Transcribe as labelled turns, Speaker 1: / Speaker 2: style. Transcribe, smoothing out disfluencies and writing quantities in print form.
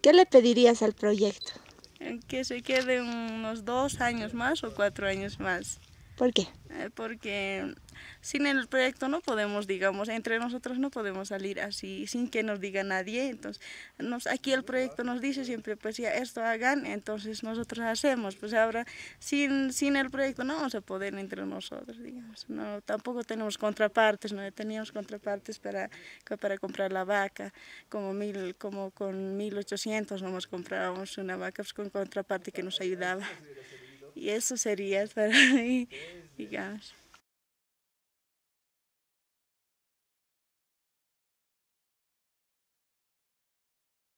Speaker 1: ¿Qué le pedirías al proyecto?
Speaker 2: Que se quede unos 2 años más o 4 años más.
Speaker 1: ¿Por qué?
Speaker 2: Porque sin el proyecto no podemos, digamos, entre nosotros no podemos salir así sin que nos diga nadie. Entonces, aquí el proyecto nos dice siempre, pues ya esto hagan, entonces nosotros hacemos. Pues ahora sin el proyecto no vamos a poder entre nosotros, digamos. No, tampoco tenemos contrapartes, no teníamos contrapartes para comprar la vaca, como con 1.800 nomás comprábamos una vaca pues, con contraparte que nos ayudaba. Y eso sería para mí, digamos.